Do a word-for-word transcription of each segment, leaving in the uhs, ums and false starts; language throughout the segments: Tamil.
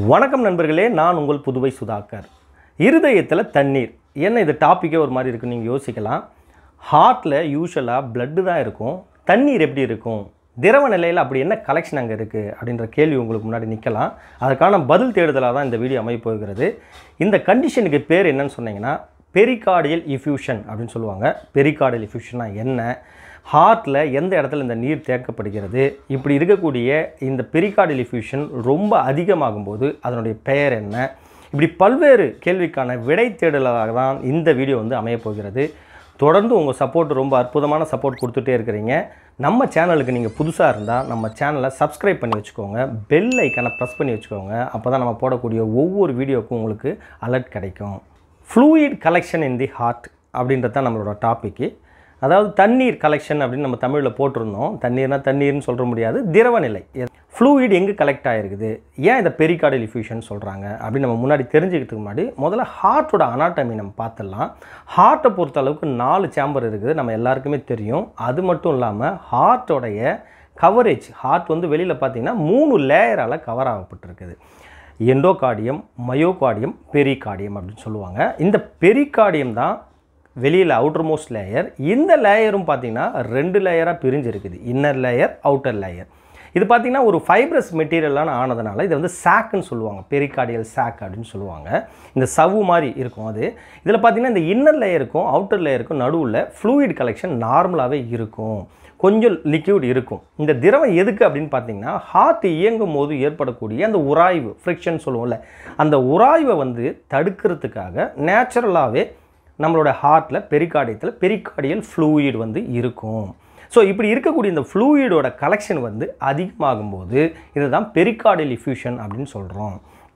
வணக்கம் நண்பர்களே, நான் உங்கள் புதுவை சுதாகர். இருதயத்தில் தண்ணீர் என்ன இது டாப்பிக்கே ஒரு மாதிரி இருக்குன்னு நீங்கள் யோசிக்கலாம். ஹார்ட்டில் யூஸ்வலாக பிளட்டு தான் இருக்கும், தண்ணீர் எப்படி இருக்கும், திரவ நிலையில் அப்படி என்ன கலெக்ஷன் அங்கே இருக்குது அப்படின்ற கேள்வி உங்களுக்கு முன்னாடி நிற்கலாம். அதுக்கான பதில் தேடுதலாக தான் இந்த வீடியோ அமைய போகிறது. இந்த கண்டிஷனுக்கு பேர் என்னன்னு சொன்னீங்கன்னா பெரிகார்டியல் இஃப்யூஷன் அப்படின்னு சொல்லுவாங்க. பெரிகார்டியல் இஃப்யூஷன்னா என்ன, ஹார்ட்டில் எந்த இடத்துல இந்த நீர் தேக்கப்படுகிறது, இப்படி இருக்கக்கூடிய இந்த பெரிகார்டியல் இஃப்யூஷன் ரொம்ப அதிகமாகும்போது அதனுடைய பெயர் என்ன, இப்படி பல்வேறு கேள்விக்கான விடை தேடலாக தான் இந்த வீடியோ வந்து அமையப்போகிறது. தொடர்ந்து உங்கள் சப்போர்ட் ரொம்ப அற்புதமான சப்போர்ட் கொடுத்துட்டே இருக்கிறீங்க. நம்ம சேனலுக்கு நீங்கள் புதுசாக இருந்தால் நம்ம சேனலை சப்ஸ்கிரைப் பண்ணி வச்சுக்கோங்க, பெல் ஐக்கானை ப்ரெஸ் பண்ணி வச்சுக்கோங்க. அப்போ தான் நம்ம போடக்கூடிய ஒவ்வொரு வீடியோவுக்கும் உங்களுக்கு அலர்ட் கிடைக்கும். Fluid collection in the heart அப்படின்றது தான் நம்மளோட டாப்பிக்கு. அதாவது தண்ணீர் கலெக்ஷன் அப்படின்னு நம்ம தமிழில் போட்டிருந்தோம். தண்ணீர்னால் தண்ணீர்னு சொல்ல முடியாது, திரவ நிலை. ஃப்ளூயிட் எங்கே கலெக்ட் ஆகிருக்குது, ஏன் இதை பெரிகார்டியல் இஃப்யூஷன் சொல்கிறாங்க அப்படின்னு நம்ம முன்னாடி தெரிஞ்சுக்கிறதுக்கு முன்னாடி முதல்ல ஹார்ட்டோட அனாட்டமி நம்ம பார்த்துடலாம். ஹார்ட்டை பொறுத்த அளவுக்கு நாலு சேம்பர் இருக்குது, நம்ம எல்லாருக்குமே தெரியும். அது மட்டும் இல்லாமல் ஹார்ட்டோடைய கவரேஜ், ஹார்ட் வந்து வெளியில் பார்த்திங்கன்னா மூணு லேயரால் கவர் ஆகப்பட்டிருக்குது. எண்டோகார்டியம், மயோகார்டியம், பெரிகார்டியம் அப்படின்னு சொல்லுவாங்க. இந்த பெரிகார்டியம் தான் வெளியில் அவுட்டர் மோஸ்ட் லேயர். இந்த லேயரும் பார்த்திங்கன்னா ரெண்டு லேயராக பிரிஞ்சிருக்குது, இன்னர் லேயர், அவுட்டர் லேயர். இது பார்த்திங்கன்னா ஒரு ஃபைப்ரஸ் மெட்டீரியலான ஆனதுனால இதை வந்து சாக்குன்னு சொல்லுவாங்க, பெரிகார்டியல் சாக் அப்படின்னு சொல்லுவாங்க. இந்த சவ்வு மாதிரி இருக்கும் அது. இதில் பார்த்திங்கன்னா இந்த இன்னர் லேயருக்கும் அவுட்டர் லேயருக்கும் நடுவில் ஃப்ளூயிட் கலெக்ஷன் நார்மலாகவே இருக்கும், கொஞ்சம் லிக்யூட் இருக்கும். இந்த திரவம் எதுக்கு அப்படின்னு பார்த்தீங்கன்னா ஹார்ட் இயங்கும் போது ஏற்படக்கூடிய அந்த உராய்வு, ஃப்ரிக்ஷன் சொல்லுவோம்ல, அந்த உராய்வை வந்து தடுக்கிறதுக்காக நேச்சுரலாகவே நம்மளோட ஹார்ட்டில் பெரிகார்டியத்தில் பெரிகார்டியல் ஃப்ளூயிட் வந்து இருக்கும். ஸோ இப்படி இருக்கக்கூடிய இந்த ஃப்ளூயிடோட கலெக்ஷன் வந்து அதிகமாகும்போது இதுதான் பெரிகார்டியல் இஃப்யூஷன் அப்படின்னு சொல்கிறோம்.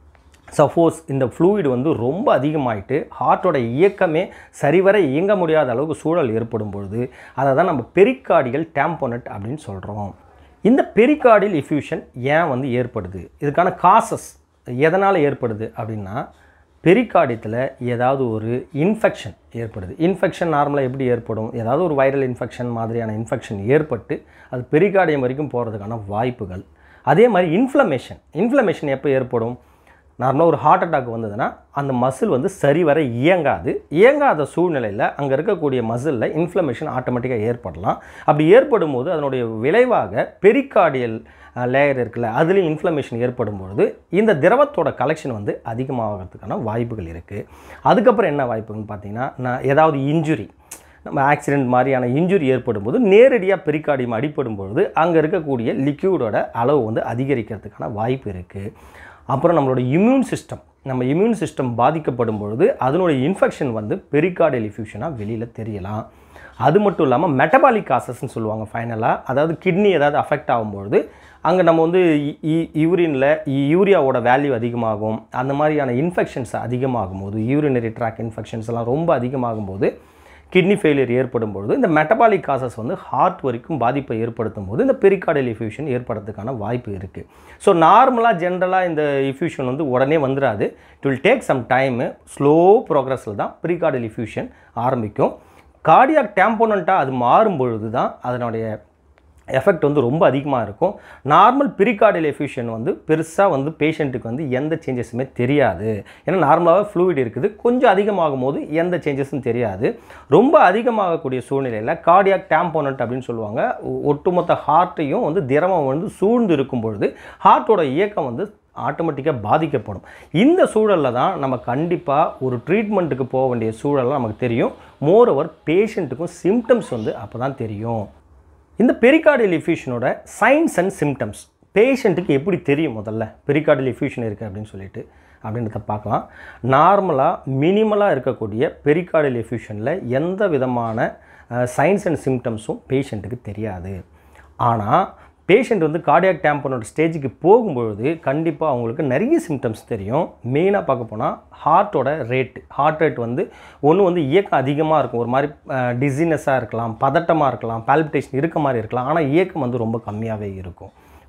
சப்போஸ் இந்த ஃப்ளூயிட் வந்து ரொம்ப அதிகமாகிட்டு ஹார்ட்டோட இயக்கமே சரிவர இயங்க முடியாத அளவுக்கு சூழல் ஏற்படும் பொழுது அதை தான் நம்ம பெரிகார்டியல் டாம்போனேட் அப்படின்னு சொல்கிறோம். இந்த பெரிகார்டியல் இஃப்யூஷன் ஏன் வந்து ஏற்படுது, இதுக்கான காசஸ் எதனால் ஏற்படுது அப்படின்னா பெரிகார்டியத்தில் ஏதாவது ஒரு இன்ஃபெக்ஷன் ஏற்படுது. இன்ஃபெக்ஷன் நார்மலாக எப்படி ஏற்படும், ஏதாவது ஒரு வைரல் இன்ஃபெக்ஷன் மாதிரியான இன்ஃபெக்ஷன் ஏற்பட்டு அது பெரிகார்டியம் வரைக்கும் போகிறதுக்கான வாய்ப்புகள். அதே மாதிரி இன்ஃப்ளமேஷன், இன்ஃப்ளமேஷன் எப்போ ஏற்படும், நார்மலாக ஒரு ஹார்ட் அட்டாக் வந்ததுன்னா அந்த மசில் வந்து சரிவர இயங்காது. இயங்காத சூழ்நிலையில் அங்கே இருக்கக்கூடிய மசிலில் இன்ஃப்ளமேஷன் ஆட்டோமேட்டிக்காக ஏற்படலாம். அப்படி ஏற்படும் போது அதனுடைய விளைவாக பெரிகார்டியல் லேயர் இருக்குல்ல, அதுலேயும் இன்ஃப்ளமேஷன் ஏற்படும் பொழுது இந்த திரவத்தோட கலெக்ஷன் வந்து அதிகமாகிறதுக்கான வாய்ப்புகள் இருக்குது. அதுக்கப்புறம் என்ன வாய்ப்புன்னு பார்த்தீங்கன்னா, நான் ஏதாவது இன்ஜுரி, நம்ம ஆக்சிடெண்ட் மாதிரியான இன்ஜுரி ஏற்படும் போது நேரடியாக பெரிகார்டியம் அடிப்படும் பொழுது அங்கே இருக்கக்கூடிய லிக்யூடோட அளவு வந்து அதிகரிக்கிறதுக்கான வாய்ப்பு இருக்குது. அப்புறம் நம்மளோட இம்யூன் சிஸ்டம், நம்ம இம்யூன் சிஸ்டம் பாதிக்கப்படும் பொழுது அதனுடைய இன்ஃபெக்ஷன் வந்து பெரிகார்டியல் இஃப்யூஷனாக வெளியில் தெரியலாம். அது மட்டும் இல்லாமல் மெட்டபாலிக் காசஸ்ன்னு சொல்லுவாங்க ஃபைனலாக, அதாவது கிட்னி ஏதாவது அஃபெக்ட் ஆகும்பொழுது அங்கே நம்ம வந்து யூரினில் யூரியாவோட வேல்யூ அதிகமாகும். அந்த மாதிரியான இன்ஃபெக்ஷன்ஸ் அதிகமாகும் போது, யூரினரி ட்ராக் இன்ஃபெக்ஷன்ஸ் எல்லாம் ரொம்ப அதிகமாகும் போது கிட்னி ஃபெயிலியர் ஏற்படும் பொழுது இந்த மெட்டபாலிக் காசஸ் வந்து ஹார்ட் வரைக்கும் பாதிப்பை ஏற்படுத்தும் போது இந்த பெரிகார்டியல் இஃப்யூஷன் ஏற்படுறதுக்கான வாய்ப்பு இருக்குது. ஸோ நார்மலாக ஜென்ரலாக இந்த இஃப்யூஷன் வந்து உடனே வந்துடாது, it will take some time, slow ப்ரோக்ரஸில் தான் பெரிகார்டியல் இஃப்யூஷன் ஆரம்பிக்கும். கார்டியாக் டாம்போனண்ட்டாக அது மாறும் பொழுது தான் அதனுடைய எஃபெக்ட் வந்து ரொம்ப அதிகமாக இருக்கும். நார்மல் பெரிகார்டியல் எஃப்யூஷன் வந்து பெருசாக வந்து பேஷண்ட்டுக்கு வந்து எந்த சேஞ்சஸுமே தெரியாது, ஏன்னா நார்மலாகவே ஃப்ளூயிட் இருக்குது. கொஞ்சம் அதிகமாகும் போது எந்த சேஞ்சஸும் தெரியாது. ரொம்ப அதிகமாகக்கூடிய சூழ்நிலையில் கார்டியாக் டாம்போனண்ட் அப்படின்னு சொல்லுவாங்க, ஒட்டுமொத்த ஹார்ட்டையும் வந்து திரவம் வந்து சூழ்ந்து இருக்கும் பொழுது ஹார்ட்டோட இயக்கம் வந்து ஆட்டோமேட்டிக்காக பாதிக்கப்படும். இந்த சூழலில் தான் நம்ம கண்டிப்பாக ஒரு ட்ரீட்மெண்ட்டுக்கு போக வேண்டிய சூழலாம் நமக்கு தெரியும். மோரோவர் பேஷண்ட்டுக்கும் சிம்டம்ஸ் வந்து அப்போ தான் தெரியும். இந்த பெரிகார்டியல் இஃப்யூஷனோட சைன்ஸ் அண்ட் சிம்டம்ஸ் பேஷண்ட்டுக்கு எப்படி தெரியும், முதல்ல பெரிகார்டியல் இஃப்யூஷன் இருக்குது அப்படின்னு சொல்லிட்டு அப்படின்றத பார்க்கலாம். நார்மலாக மினிமலாக இருக்கக்கூடிய பெரிகார்டியல் இஃப்யூஷனில் எந்த விதமான சைன்ஸ் அண்ட் சிம்டம்ஸும் பேஷண்ட்டுக்கு தெரியாது. ஆனால் பேஷண்ட் வந்து கார்டியாக் டாம்போனேட் ஸ்டேஜுக்கு போகும்பொழுது கண்டிப்பாக அவங்களுக்கு நிறைய சிம்டம்ஸ் தெரியும். மெயினாக பார்க்க போனால் ஹார்ட்டோட ரேட்டு, ஹார்ட் ரேட் வந்து ஒன்று வந்து இயக்கம் அதிகமாக இருக்கும், ஒரு மாதிரி டிசினஸாக இருக்கலாம், பதட்டமாக இருக்கலாம், பால்பிட்டேஷன் இருக்க மாதிரி இருக்கலாம். ஆனால் இயக்கம் வந்து ரொம்ப கம்மியாகவே இருக்கும்.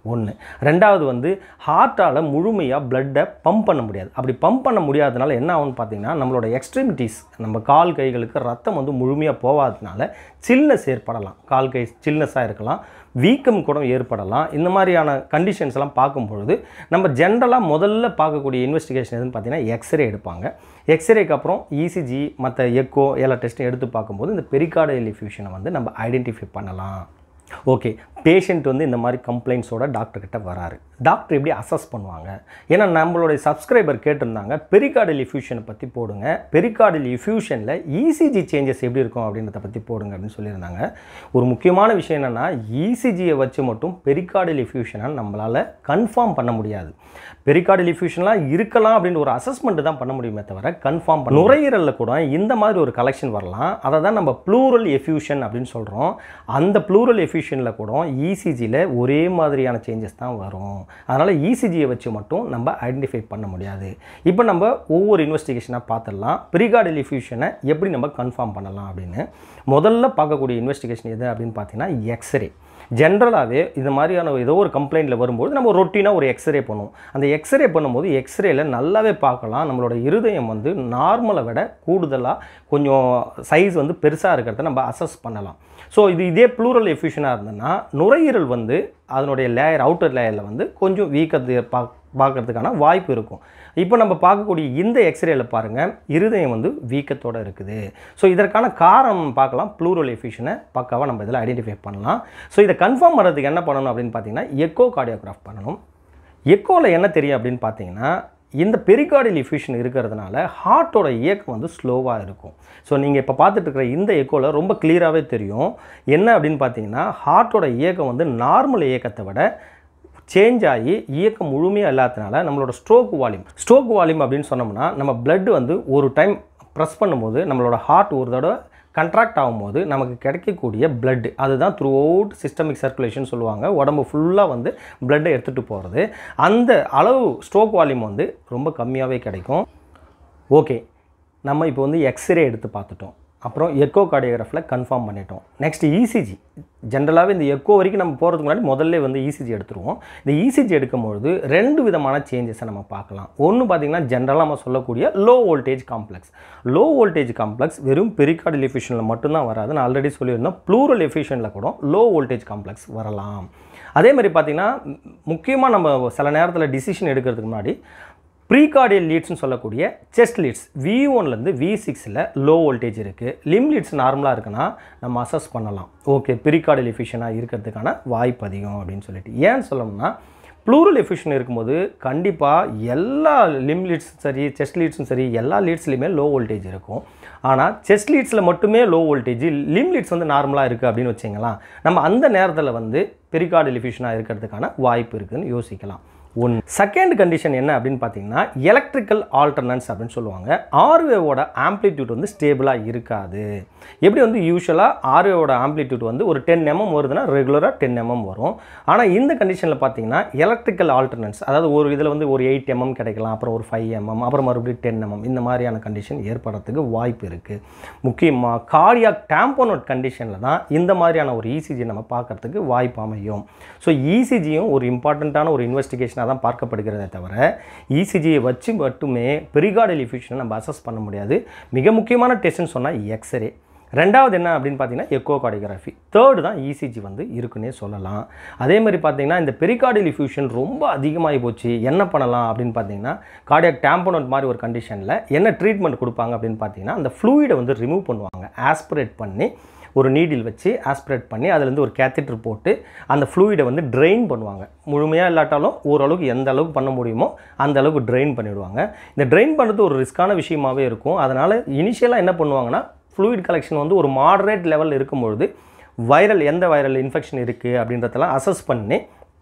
ஒன்று. ரெண்டாவது வந்து ஹார்ட்டால் முழுமையாக பிளட்டை பம்ப் பண்ண முடியாது. அப்படி பம்ப் பண்ண முடியாததுனால என்ன ஆகும்னு பார்த்தீங்கன்னா நம்மளோட எக்ஸ்ட்ரிமிட்டிஸ் நம்ம கால் கைகளுக்கு ரத்தம் வந்து முழுமையாக போகாததுனால சில்னஸ் ஏற்படலாம். கால் கை சில்னஸாக இருக்கலாம், வீக்கம் கூட ஏற்படலாம். இந்த மாதிரியான கண்டிஷன்ஸ் எல்லாம் பார்க்கும்பொழுது நம்ம ஜென்ரலாக முதல்ல பார்க்கக்கூடிய இன்வெஸ்டிகேஷன் எதுன்னு பார்த்தீங்கன்னா எக்ஸ்ரே எடுப்பாங்க. எக்ஸ்ரேக்கு அப்புறம் இசிஜி மற்ற எக்கோ எல்லா டெஸ்ட்டும் எடுத்து பார்க்கும்போது இந்த பெரிகார்டியல் எஃப்யூஷனை வந்து நம்ம ஐடென்டிஃபை பண்ணலாம். ஓகே, பேஷண்ட் வந்து இந்த மாதிரி கம்ப்ளைண்ட்ஸோட டாக்டர்கிட்ட வராரு. டாக்டர் எப்படி அசஸ் பண்ணுவாங்க? ஏன்னா நம்மளுடைய சப்ஸ்கிரைபர் கேட்டிருந்தாங்க பெரிகார்டியல் எஃப்யூஷனை பற்றி போடுங்க, பெரிகார்டியல் எஃப்யூஷனில் இசிஜி சேஞ்சஸ் எப்படி இருக்கும் அப்படின்றத பற்றி போடுங்க அப்படின்னு சொல்லியிருந்தாங்க. ஒரு முக்கியமான விஷயம் என்னென்னா இசிஜியை வச்சு மட்டும் பெரிகார்டியல் எஃப்யூஷனை நம்மளால் கன்ஃபார்ம் பண்ண முடியாது. பெரிகார்டியல் எஃப்யூஷன்லாம் இருக்கலாம் அப்படின்னு ஒரு அசஸ்மெண்ட் தான் பண்ண முடியுமே தவிர கன்ஃபார்ம் பண்ண. நுரையீரலில் கூட இந்த மாதிரி ஒரு கலெக்ஷன் வரலாம். அதை தான் நம்ம ப்ளூரல் எஃப்யூஷன் அப்படின்னு சொல்கிறோம். அந்த ப்ளூரல் எஃப்யூஷனில் கூட இசிஜியில் ஒரே மாதிரியான சேஞ்சஸ் தான் வரும். அதனால் இசிஜியை வச்சு மட்டும் நம்ம ஐடென்டிஃபை பண்ண முடியாது. இப்போ நம்ம ஒவ்வொரு இன்வெஸ்டிகேஷனாக பார்த்துடலாம் பெரிகார்டியல் எஃப்யூஷனை எப்படி நம்ம கன்ஃபார்ம் பண்ணலாம் அப்படின்னு. முதல்ல பார்க்கக்கூடிய இன்வெஸ்டிகேஷன் எது அப்படின்னு பார்த்தீங்கன்னா எக்ஸ்ரே. ஜென்ரலாகவே இது மாதிரியான ஏதோ ஒரு கம்ப்ளைண்ட்டில் வரும்போது நம்ம ரொட்டீனாக ஒரு எக்ஸ்ரே பண்ணுவோம். அந்த எக்ஸ்ரே பண்ணும்போது எக்ஸ்ரேல நல்லாவே பார்க்கலாம் நம்மளோட இருதயம் வந்து நார்மலை விட கூடுதலாக கொஞ்சம் சைஸ் வந்து பெருசாக இருக்கிறத நம்ம அசஸ் பண்ணலாம். ஸோ இது இதே ப்ளூரல் எஃப்யூஷனாக இருந்ததுன்னா நுரையீரல் வந்து அதனுடைய லேயர் அவுட்டர் லேயரில் வந்து கொஞ்சம் வீக்கத்து பா பார்க்கறதுக்கான வாய்ப்பு இருக்கும். இப்போ நம்ம பார்க்கக்கூடிய இந்த எக்ஸ்ரேயில் பாருங்கள் இருதயம் வந்து வீக்கத்தோடு இருக்குது. ஸோ இதற்கான காரணம் பார்க்கலாம். ப்ளூரல் எஃப்யூஷனை பக்காவாக நம்ம இதில் ஐடென்டிஃபை பண்ணலாம். ஸோ இதை கன்ஃபார்ம் பண்ணுறதுக்கு என்ன பண்ணணும் அப்படின்னு பார்த்தீங்கன்னா எக்கோ கார்டியோகிராஃப் பண்ணணும். எக்கோவில் என்ன தெரியும் அப்படின்னு பார்த்தீங்கன்னா இந்த பெரிகார்டியல் எஃப்யூஷன் இருக்கிறதுனால ஹார்ட்டோட இயக்கம் வந்து ஸ்லோவாக இருக்கும். ஸோ நீங்கள் இப்போ பார்த்துட்டு இருக்கிற இந்த எக்கோவில் ரொம்ப கிளியராகவே தெரியும் என்ன அப்படின்னு பார்த்தீங்கன்னா ஹார்ட்டோட இயக்கம் வந்து நார்மல் இயக்கத்தை விட சேஞ்ச் ஆகி இயக்கம் முழுமையாக இல்லாததுனால நம்மளோட ஸ்ட்ரோக் வால்யூம் ஸ்ட்ரோக் வால்யூம் அப்படின்னு சொன்னோம்னா நம்ம பிளட் வந்து ஒரு டைம் ப்ரெஸ் பண்ணும்போது நம்மளோட ஹார்ட் ஒரு தடவை கண்ட்ராக்ட் ஆகும்போது நமக்கு கிடைக்கக்கூடிய பிளட் அதுதான் த்ரூ அவுட் சிஸ்டமிக் சர்க்குலேஷன் சொல்லுவாங்க. உடம்பு ஃபுல்லாக வந்து பிளட்டை எடுத்துகிட்டு போகிறது. அந்த அளவு ஸ்ட்ரோக் வால்யூம் வந்து ரொம்ப கம்மியாகவே கிடைக்கும். ஓகே, நம்ம இப்போ வந்து எக்ஸ்ரே எடுத்து பார்த்துட்டோம். அப்புறம் எக்கோ கார்டியோகிராஃபில் கன்ஃபார்ம் பண்ணிட்டோம். Next ECG. ஜென்ரலாகவே இந்த எக்கோ வரைக்கும் நம்ம போகிறதுக்கு முன்னாடி முதல்ல வந்து இசிஜி எடுத்துருவோம். இந்த இசிஜி எடுக்கும்பொழுது ரெண்டு விதமான சேஞ்சஸை நம்ம பார்க்கலாம். ஒன்று பார்த்திங்கன்னா ஜென்ரலாக நம்ம சொல்லக்கூடிய low voltage complex. Low voltage complex வெறும் பெரிகார்டியல் எஃப்யூஷனில் மட்டும்தான் வராது. நான் ஆல்ரெடி சொல்லியிருந்தோம் ப்ளூரல் எஃப்யூஷனில் கூட லோ வோல்டேஜ் காம்ப்ளெக்ஸ் வரலாம். அதே மாதிரி பார்த்திங்கன்னா முக்கியமாக நம்ம சில நேரத்தில் டிசிஷன் எடுக்கிறதுக்கு முன்னாடி ப்ரீகார்டியல் லீட்ஸ்னு சொல்லக்கூடிய செஸ்ட் லீட்ஸ் வி ஒன்லேருந்து வி சிக்ஸில் லோ வோல்டேஜ் இருக்குது. லிம் லீட்ஸ் நார்மலாக இருக்குன்னா நம்ம அசஸ் பண்ணலாம். ஓகே, பெரிகார்டியல் எஃப்யூஷனாக இருக்கிறதுக்கான வாய்ப்பு அதிகம் அப்படின்னு சொல்லிட்டு. ஏன்னு சொல்லணும்னா ப்ளூரல் எஃப்யூஷன் இருக்கும்போது கண்டிப்பாக எல்லா லிம் லீட்ஸும் சரி செஸ்ட் லீட்ஸும் சரி எல்லா லீட்ஸ்லையுமே லோ வோல்டேஜ் இருக்கும். ஆனால் செஸ்ட் லீட்ஸில் மட்டுமே லோ வோல்டேஜ், லிம் லீட்ஸ் வந்து நார்மலாக இருக்குது அப்படின்னு வச்சிங்களா, நம்ம அந்த நேரத்தில் வந்து பெரிகார்டியல் எஃப்யூஷனாக இருக்கிறதுக்கான வாய்ப்பு இருக்குதுன்னு யோசிக்கலாம். ஒன்று. செகண்ட் கண்டிஷன் என்ன அப்படின்னு பார்த்தீங்கன்னா எலக்ட்ரிக்கல் ஆல்டர்னன்ஸ் அப்படின்னு சொல்லுவாங்க. ஆர்வேவோட ஆம்ப்ளிடியூட் வந்து ஸ்டேபிளாக இருக்காது. எப்படி வந்து யூஸ்வலாக ஆர்வேவோட ஆம்ப்ளிடியூட் வந்து ஒரு டென் எம்எம் வருதுன்னா ரெகுலராக டென் எம்எம் வரும். ஆனால் இந்த கண்டிஷனில் பார்த்தீங்கன்னா எலக்ட்ரிக்கல் ஆல்டர்னன்ஸ் அதாவது ஒரு இதில் வந்து ஒரு எயிட் எம்எம் கிடைக்கலாம், அப்புறம் ஒரு ஃபைவ் எம்எம், அப்புறம் மறுபடியும் டென் எம்எம் இந்த மாதிரியான கண்டிஷன் ஏற்படுறதுக்கு வாய்ப்பு இருக்குது. முக்கியமாக கார்டியாக் டாம்போனேட் கண்டிஷனில் தான் இந்த மாதிரியான ஒரு இசிஜி நம்ம பார்க்குறதுக்கு வாய்ப்பு அமையும். ஸோ இசிஜியும் ஒரு இம்பார்ட்டண்ட்டான ஒரு இன்வெஸ்டிகேஷன் தான் பார்க்கப்படுகிறதே தவிர இசிஜியை வச்சு மட்டுமே பெரிகார்டியல் எஃப்யூஷனை நம்ம அசஸ் பண்ண முடியாது. மிக முக்கியமான டெஸ்ட்னு சொன்னால் எக்ஸ்ரே. ரெண்டாவது என்ன அப்படின்னு பார்த்தீங்கன்னா எக்கோகார்டியோகிராஃபி. தேர்டு தான் இசிஜி வந்து இருக்குன்னே சொல்லலாம். அதே மாதிரி பார்த்தீங்கன்னா இந்த பெரிகார்டியல் எஃப்யூஷன் ரொம்ப அதிகமாகி போச்சு, என்ன பண்ணலாம் அப்படின்னு பார்த்தீங்கன்னா கார்டியாக் டாம்போனேட் மாதிரி ஒரு கண்டிஷனில் என்ன ட்ரீட்மெண்ட் கொடுப்பாங்க அப்படின்னு பார்த்தீங்கன்னா அந்த ஃப்ளூயிடை வந்து ரிமூவ் பண்ணுவாங்க. ஆஸ்பிரேட் பண்ணி ஒரு நீடில் வச்சு ஆஸ்பிரேட் பண்ணி அதுலேருந்து ஒரு கேத்தெட்டர் போட்டு அந்த ஃப்ளூயிடை வந்து ட்ரெயின் பண்ணுவாங்க. முழுமையாக இல்லாட்டாலும் ஓரளவுக்கு எந்த அளவுக்கு பண்ண முடியுமோ அந்த அளவுக்கு ட்ரெயின் பண்ணிவிடுவாங்க. இந்த ட்ரெயின் பண்ணுறது ஒரு ரிஸ்க்கான விஷயமாகவே இருக்கும். அதனால் இனிஷியலாக என்ன பண்ணுவாங்கன்னா ஃப்ளூயிட் கலெக்ஷன் வந்து ஒரு மாடரேட் லெவலில் இருக்கும்பொழுது வைரல் எந்த வைரல் இன்ஃபெக்ஷன் இருக்குது அப்படின்றதெல்லாம் அசஸ் பண்ணி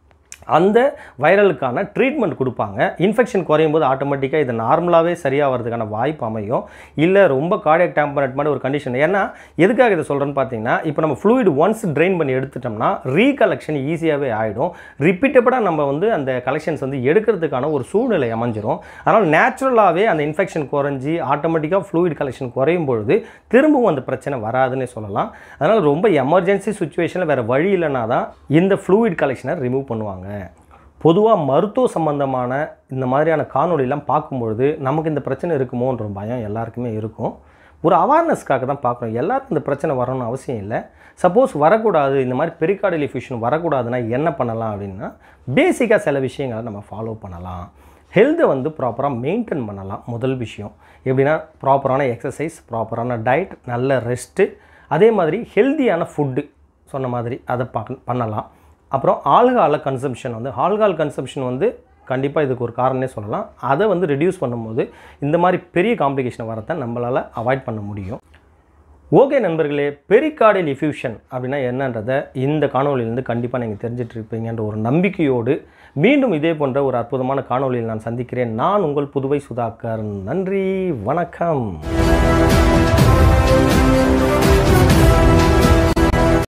அந்த வைரலுக்கான ட்ரீட்மெண்ட் கொடுப்பாங்க. இன்ஃபெக்ஷன் குறையும் போது ஆட்டோமேட்டிக்காக இது நார்மலாகவே சரியாக வரதுக்கான வாய்ப்பு அமையும். இல்லை ரொம்ப கார்டியாக் டாம்போனேட் மாதிரி ஒரு கண்டிஷன். ஏன்னா எதுக்காக இதை சொல்கிறேன்னு பார்த்தீங்கன்னா இப்போ நம்ம ஃப்ளூயிட் ஒன்ஸ் ட்ரெயின் பண்ணி எடுத்துட்டோம்னா ரீகலெக்ஷன் ஈஸியாகவே ஆகிடும். ரிப்பீட்டடாக நம்ம வந்து அந்த கலெக்ஷன்ஸ் வந்து எடுக்கிறதுக்கான ஒரு சூழ்நிலை அமைஞ்சிரும். அதனால் நேச்சுரலாகவே அந்த இன்ஃபெக்ஷன் குறைஞ்சி ஆட்டோமேட்டிக்காக ஃப்ளூயிட் கலெக்ஷன் குறையும் பொழுது திரும்பவும் அந்த பிரச்சனை வராதுன்னு சொல்லலாம். அதனால் ரொம்ப எமர்ஜென்சி சுச்சுவேஷனில் வேறு வழி இல்லைனா தான் இந்த ஃப்ளூயிட் கலெக்ஷனை ரிமூவ் பண்ணுவாங்க. பொதுவாக மருத்துவ சம்பந்தமான இந்த மாதிரியான காணொலியெல்லாம் பார்க்கும்பொழுது நமக்கு இந்த பிரச்சனை இருக்குமோன்ற பயம் எல்லாருக்குமே இருக்கும். ஒரு அவேர்னஸ்க்காக தான் பார்க்குறோம். எல்லாருக்கும் இந்த பிரச்சனை வரணும்னு அவசியம் இல்லை. சப்போஸ் வரக்கூடாது, இந்த மாதிரி பெரிகார்டியல் எஃப்யூஷன் வரக்கூடாதுன்னா என்ன பண்ணலாம் அப்படின்னா, பேசிக்காக சில விஷயங்களை நம்ம ஃபாலோ பண்ணலாம். ஹெல்த்தை வந்து ப்ராப்பராக மெயின்டைன் பண்ணலாம். முதல் விஷயம் எப்படின்னா, ப்ராப்பரான எக்ஸசைஸ், ப்ராப்பரான டயட், நல்ல ரெஸ்ட்டு, அதே மாதிரி ஹெல்த்தியான ஃபுட்டு சொன்ன மாதிரி அதை பார்க்க பண்ணலாம். அப்புறம் ஆல்கஹால் கன்சம்ஷன் வந்து ஆல்கஹால் கன்சம்ஷன் வந்து கண்டிப்பாக இதுக்கு ஒரு காரணமே சொல்லலாம். அதை வந்து ரெடியூஸ் பண்ணும்போது இந்த மாதிரி பெரிய காம்ப்ளிகேஷன் வரதை நம்மளால் அவாய்ட் பண்ண முடியும். ஓகே நண்பர்களே, பெரிகார்டியல் எஃப்யூஷன் அப்படின்னா என்னன்றதை இந்த காணொலியிலேருந்து கண்டிப்பாக நீங்கள் தெரிஞ்சிட்டு இருப்பீங்கன்ற ஒரு நம்பிக்கையோடு மீண்டும் இதே போன்ற ஒரு அற்புதமான காணொலியில் நான் சந்திக்கிறேன். நான் உங்கள் புதுவை சுதாகர். நன்றி, வணக்கம்.